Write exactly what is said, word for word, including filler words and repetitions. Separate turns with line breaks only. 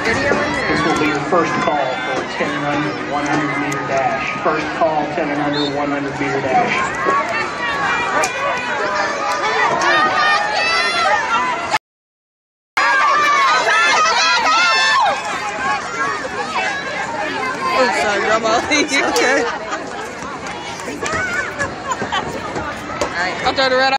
This will be your first call for ten and under one hundred meter dash. First call, ten and under one hundred meter dash.
Oh, sorry, Grandma. Okay. All right, I'll throw the red.